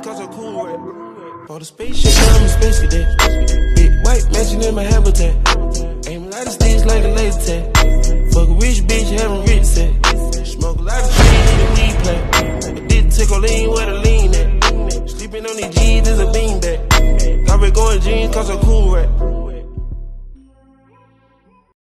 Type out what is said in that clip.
cause I'm cool right. Bought a spaceship, now I'm a space cadet. Big white mansion in my habitat. Aim a lot of sticks like a laser tag. Fuck a rich bitch, having rich set. Smoke a lot of trees in the weed plant. I did tickle lean where the lean at. Sleeping on these G's is a beanbag. Got red going jeans cause I'm cool right.